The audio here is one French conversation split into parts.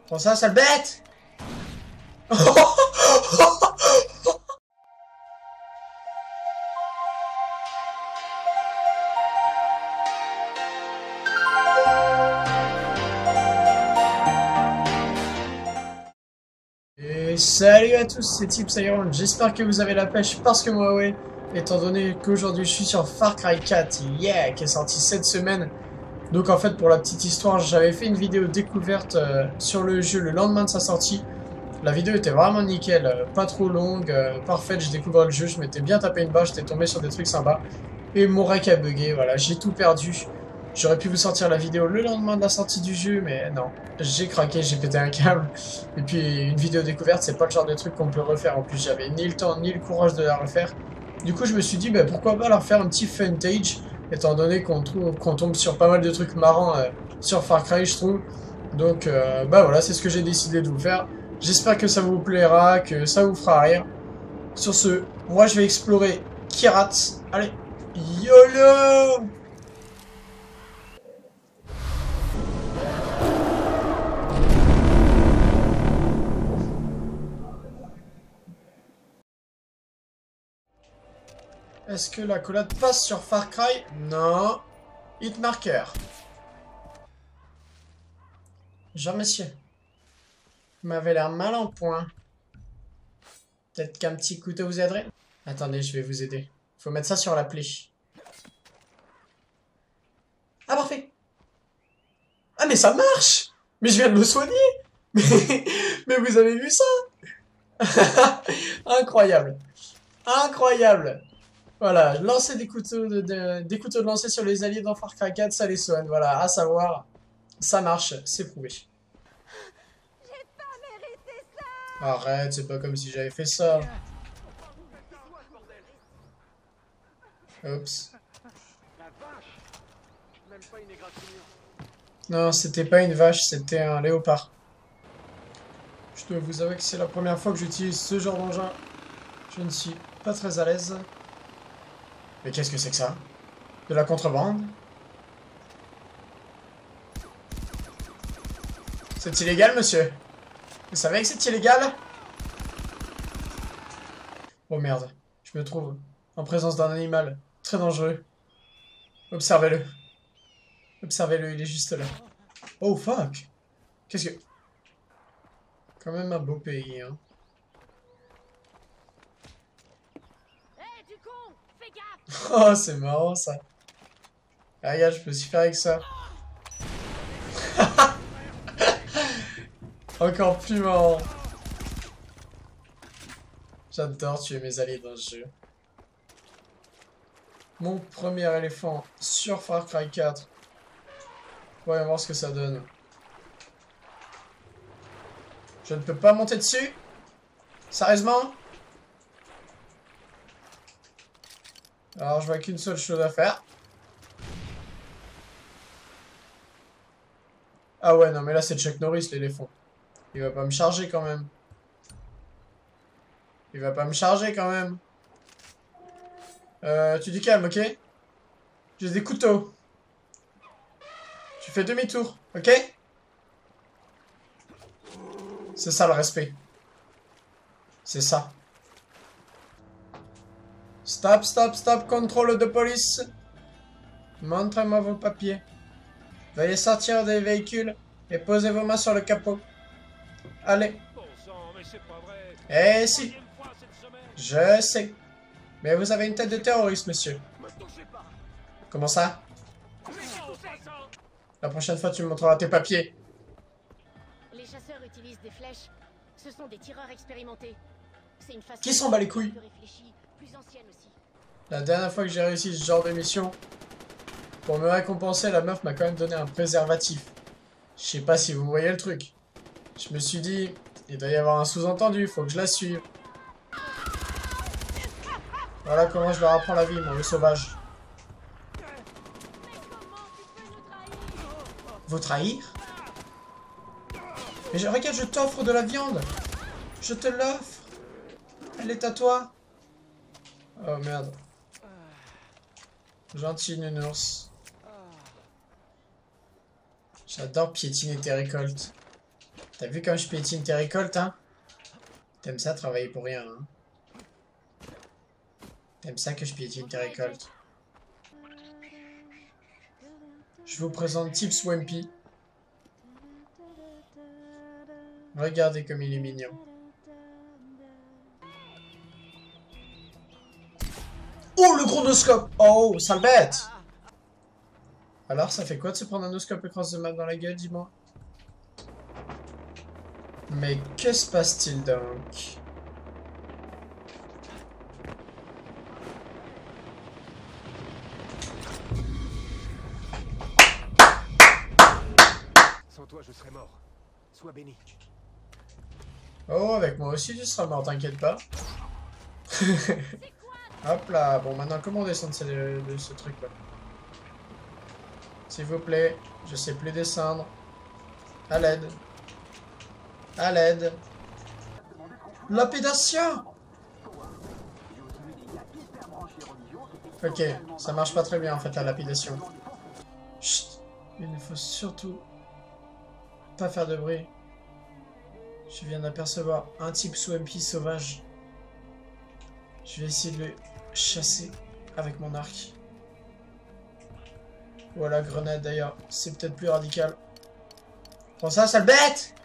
Prends ça, sale bête! Et salut à tous, c'est Tips Iron, j'espère que vous avez la pêche parce que moi ouais, étant donné qu'aujourd'hui je suis sur Far Cry 4, yeah, qui est sorti cette semaine. Donc en fait pour la petite histoire, j'avais fait une vidéo découverte sur le jeu le lendemain de sa sortie. La vidéo était vraiment nickel, pas trop longue, parfaite, je découvrais le jeu, je m'étais bien tapé une barre, j'étais tombé sur des trucs sympas. Et mon rec a bugué, voilà, j'ai tout perdu. J'aurais pu vous sortir la vidéo le lendemain de la sortie du jeu, mais non. J'ai craqué, j'ai pété un câble. Et puis une vidéo découverte, c'est pas le genre de truc qu'on peut refaire. En plus, j'avais ni le temps ni le courage de la refaire. Du coup, je me suis dit, bah, pourquoi pas leur faire un petit funtage, étant donné qu'on tombe sur pas mal de trucs marrants sur Far Cry, je trouve. Donc, bah voilà, c'est ce que j'ai décidé de vous faire. J'espère que ça vous plaira, que ça vous fera rire. Sur ce, moi je vais explorer Kyrat. Allez, YOLO! Est-ce que la collade passe sur Far Cry? Non. Hitmarker. Jean monsieur. Vous m'avez l'air mal en point. Peut-être qu'un petit couteau vous aiderait? Attendez, je vais vous aider. Faut mettre ça sur la plaie. Ah, parfait. Ah, mais ça marche! Mais je viens de me soigner! Mais vous avez vu ça? Incroyable. Incroyable. Voilà, lancer des couteaux des couteaux de lancer sur les alliés dans Far Cry 4, ça les soigne. Voilà, à savoir, ça marche, c'est prouvé. J'ai pas mérité ça. Arrête, c'est pas comme si j'avais fait ça. Oups. Non, c'était pas une vache, c'était un léopard. Je dois vous avouer que c'est la première fois que j'utilise ce genre d'engin. Je ne suis pas très à l'aise. Mais qu'est-ce que c'est que ça? De la contrebande? C'est illégal, monsieur? Vous savez que c'est illégal? Oh merde, je me trouve en présence d'un animal très dangereux. Observez-le. Observez-le, il est juste là. Oh fuck! Qu'est-ce que... Quand même un beau pays, hein. Hé, du con, fais gaffe. Oh, c'est marrant ça. Ah, regarde, je peux aussi faire avec ça. Encore plus marrant. J'adore tuer mes alliés dans ce jeu. Mon premier éléphant sur Far Cry 4. Voyons voir ce que ça donne. Je ne peux pas monter dessus? Sérieusement? Alors je vois qu'une seule chose à faire. Ah ouais, non mais là c'est Chuck Norris l'éléphant. Il va pas me charger quand même. Il va pas me charger quand même. Tu dis calme, ok? J'ai des couteaux. Tu fais demi-tour, ok? C'est ça le respect. C'est ça. Stop, stop, stop, contrôle de police. Montrez-moi vos papiers. Veuillez sortir des véhicules et posez vos mains sur le capot. Allez. Eh si. Je sais. Mais vous avez une tête de terroriste, monsieur. Comment ça? La prochaine fois, tu me montreras tes papiers. Les chasseurs utilisent des flèches. Ce sont des tireurs expérimentés. C'est une façon Qui s'en bat les couilles? plus réfléchie, plus ancienne aussi. La dernière fois que j'ai réussi ce genre de mission, pour me récompenser, la meuf m'a quand même donné un préservatif. Je sais pas si vous voyez le truc. Je me suis dit, il doit y avoir un sous-entendu, faut que je la suive. Voilà comment je leur apprends la vie, mon le sauvage. Vous trahir? Mais regarde, je t'offre de la viande. Je te l'offre. Elle est à toi. Oh merde. Gentil nounours. J'adore piétiner tes récoltes. T'as vu comme je piétine tes récoltes, hein? T'aimes ça, travailler pour rien, hein? T'aimes ça que je piétine tes récoltes? Je vous présente Tips Wimpy. Regardez comme il est mignon. Oh, le chronoscope! Oh, sale bête! Alors, ça fait quoi de se prendre un oscope across the map dans la gueule, dis-moi? Mais que se passe-t-il donc? Sans toi, je serais mort. Sois béni. Oh, avec moi aussi, tu seras mort, t'inquiète pas. Hop là. Bon, maintenant, comment on descend de ce truc-là? S'il vous plaît, je sais plus descendre. À l'aide. À l'aide. Lapidation! Ok, ça marche pas très bien en fait la lapidation. Chut, il ne faut surtout pas faire de bruit. Je viens d'apercevoir un type Swampy sauvage. Je vais essayer de le chasser avec mon arc. Ou à la grenade d'ailleurs, c'est peut-être plus radical. Prends ça, sale bête!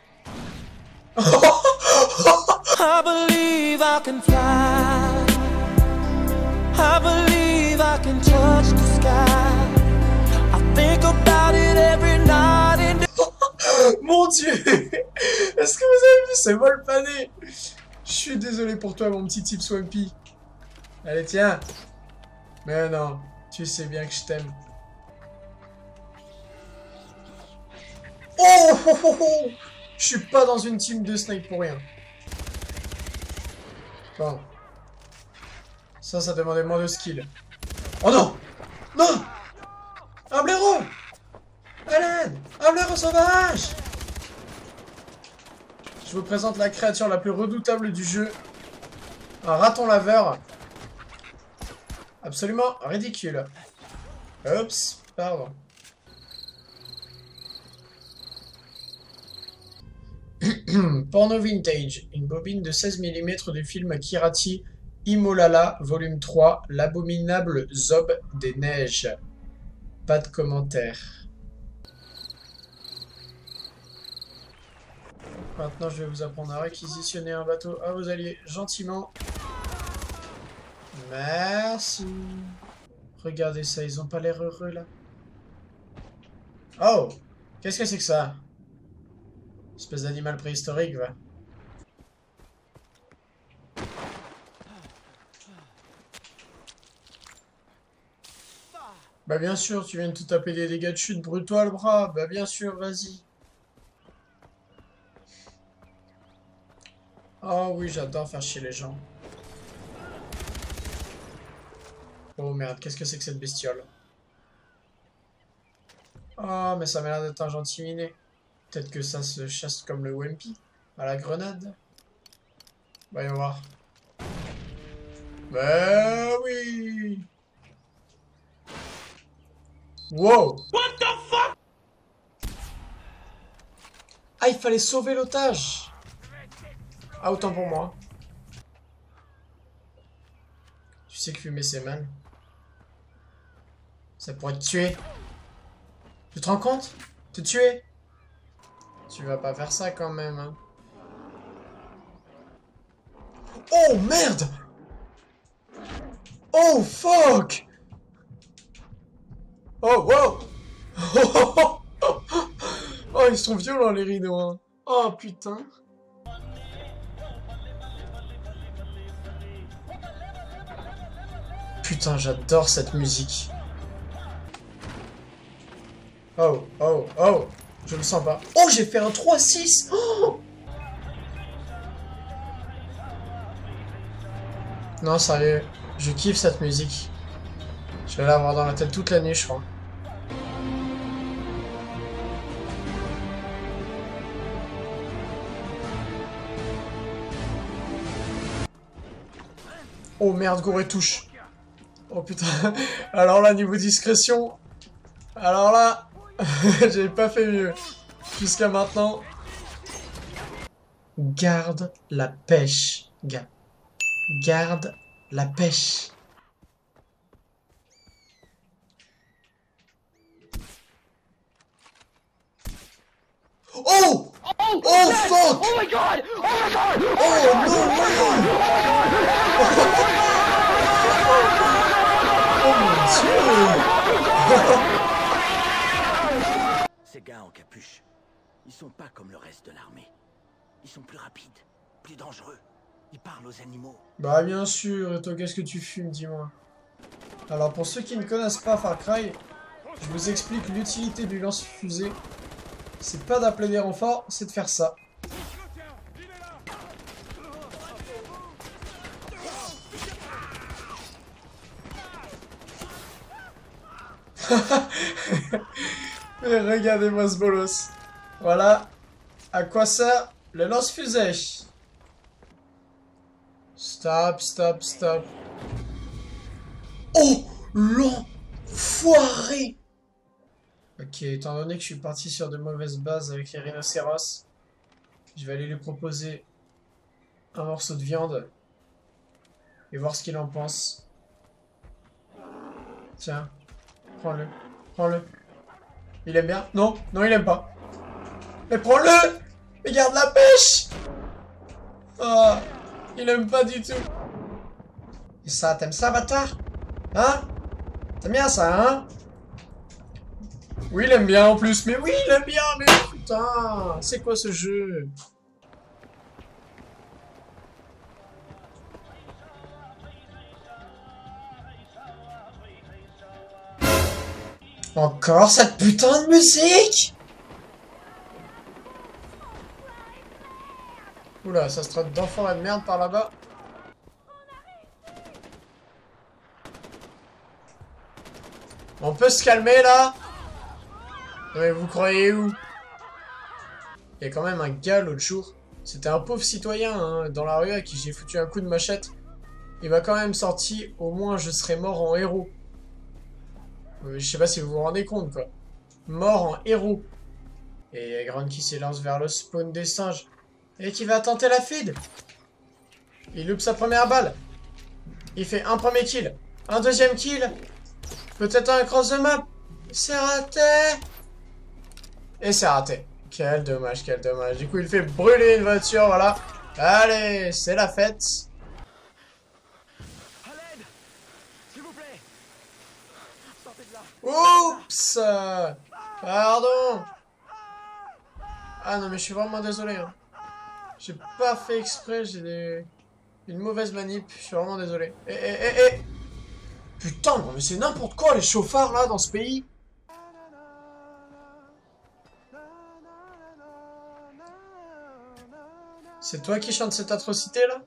I believe I can fly. I believe I can touch the sky. I think about it every night and Mon Dieu! Est-ce que vous avez vu ce vol pané? Je suis désolé pour toi, mon petit type Swampy. Allez, tiens. Mais non, tu sais bien que je t'aime. Oh, oh, oh, oh. Je suis pas dans une team de Snake pour rien. Bon. Ça demandait moins de skill. Oh non! Non! Un blaireau! À l'aide! Un blaireau sauvage! Je vous présente la créature la plus redoutable du jeu. Un raton laveur. Absolument ridicule. Oups, pardon. Porno Vintage, une bobine de 16 mm du film Kirati Imolala, volume 3, l'abominable Zob des neiges. Pas de commentaire. Maintenant, je vais vous apprendre à réquisitionner un bateau à vos alliés gentiment. Merci. Regardez ça, ils ont pas l'air heureux là. Oh, qu'est-ce que c'est que ça? Espèce d'animal préhistorique, va. Bah bien sûr, tu viens de te taper des dégâts de chute, brûle-toi le bras. Bah bien sûr, vas-y. Oh oui, j'adore faire chier les gens. Oh merde, qu'est-ce que c'est que cette bestiole? Oh, mais ça m'a l'air d'être un gentil minet. Peut-être que ça se chasse comme le Wimpy, à la grenade. Voyons voir. Bah oui! Wow! What the fuck? Ah, il fallait sauver l'otage! Ah, autant pour moi. Tu sais que fumer c'est mal. Ça pourrait te tuer. Tu te rends compte? Te tuer? Tu vas pas faire ça quand même, hein. Oh merde! Oh fuck! Oh wow! Oh, ils sont violents les rideaux, hein. Oh putain. Putain, j'adore cette musique. Oh, oh, oh. Je le sens pas. Oh, j'ai fait un 3-6. Oh non, sérieux. Je kiffe cette musique. Je vais l'avoir dans la tête toute l'année, je crois. Oh merde, Goré touche. Oh putain. Alors là, niveau discrétion. Alors là, j'ai pas fait mieux. Jusqu'à maintenant. Garde la pêche, gars. Garde la pêche. Oh! Oh fuck! Oh my god! Oh my god! Oh no way! Oh mon dieu! Ces gars en capuche, ils sont pas comme le reste de l'armée. Ils sont plus rapides, plus dangereux. Ils parlent aux animaux. Bah bien sûr, et toi qu'est-ce que tu fumes, dis-moi. Alors pour ceux qui ne connaissent pas Far Cry, je vous explique l'utilité du lance-fusée. C'est pas d'appeler des renforts, c'est de faire ça. Mais regardez-moi ce bolos. Voilà. À quoi sert le lance-fusée? Stop, stop, stop. Oh! L'enfoiré! Ok, étant donné que je suis parti sur de mauvaises bases avec les rhinocéros, je vais aller lui proposer un morceau de viande et voir ce qu'il en pense. Tiens, prends-le, prends-le. Il aime bien? Non, non, il aime pas. Mais prends-le! Mais garde la pêche! Oh, il aime pas du tout. Et ça, t'aimes ça, bâtard? Hein? T'aimes bien ça, hein? Oui, il aime bien en plus. Mais oui, il aime bien, mais putain! C'est quoi ce jeu? Encore cette putain de musique! Oula, ça se traite d'enfoiré de merde par là-bas. On peut se calmer là? Non mais vous croyez où? Il y a quand même un gars l'autre jour. C'était un pauvre citoyen hein, dans la rue à qui j'ai foutu un coup de machette. Il m'a quand même sorti au moins je serais mort en héros. Je sais pas si vous vous rendez compte quoi. Mort en héros. Et il y a Grand qui s'élance vers le spawn des singes. Et qui va tenter la feed. Il loupe sa première balle. Il fait un premier kill. Un deuxième kill. Peut-être un cross de map. C'est raté. Et c'est raté. Quel dommage, quel dommage. Du coup, il fait brûler une voiture, voilà. Allez, c'est la fête. À l'aide, s'il vous plaît. Sortez de là. Oups. Pardon. Ah non, mais je suis vraiment désolé. Hein. J'ai pas fait exprès, j'ai une mauvaise manip. Je suis vraiment désolé. Eh. Putain, non, mais c'est n'importe quoi les chauffards là dans ce pays. C'est toi qui chante cette atrocité là?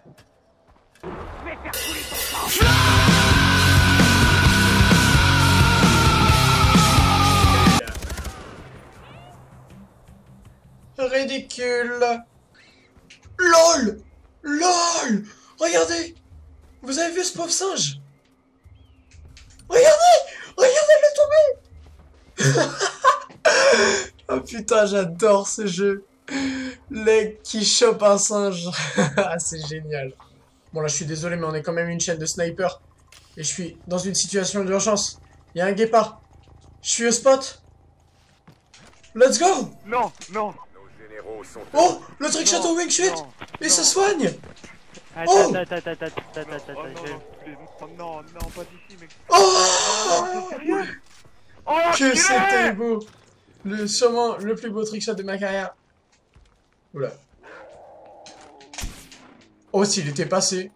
Ridicule. LOL. LOL. Regardez. Vous avez vu ce pauvre singe? Regardez. Regardez-le tomber. Oh putain, j'adore ce jeu. Leg qui chope un singe. C'est génial. Bon là je suis désolé mais on est quand même une chaîne de snipers. Et je suis dans une situation d'urgence. Il y a un guépard. Je suis au spot. Let's go. Non. Nos généraux sont... Oh, le trick château wing chute. Il se soigne. Attends. Non, pas d'ici, mec. Oh, Sérieux? que c'était beau. Sûrement le plus beau trick shot de ma carrière. Oula. Oh, s'il était passé.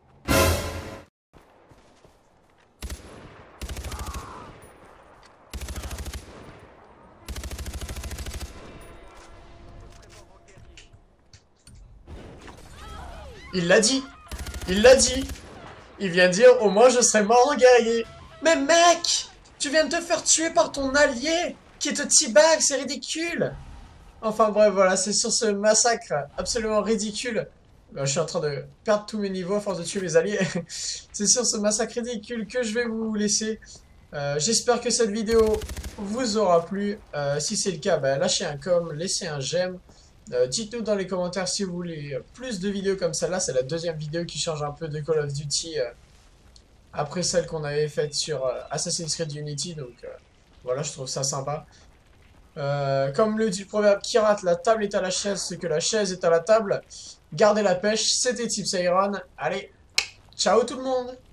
Il l'a dit. Il l'a dit. Il vient de dire au moins je serais mort en guerrier. Mais mec, tu viens de te faire tuer par ton allié qui te teabag, c'est ridicule. Enfin bref, voilà, c'est sur ce massacre absolument ridicule. Ben, je suis en train de perdre tous mes niveaux à force de tuer mes alliés. C'est sur ce massacre ridicule que je vais vous laisser. J'espère que cette vidéo vous aura plu. Si c'est le cas, ben, lâchez un com, laissez un j'aime. Dites-nous dans les commentaires si vous voulez plus de vidéos comme celle-là. C'est la deuxième vidéo qui change un peu de Call of Duty après celle qu'on avait faite sur Assassin's Creed Unity. Donc voilà, je trouve ça sympa. Comme le dit le proverbe qui rate, la table est à la chaise, ce que la chaise est à la table. Gardez la pêche, c'était Tipsyron. Allez, ciao tout le monde!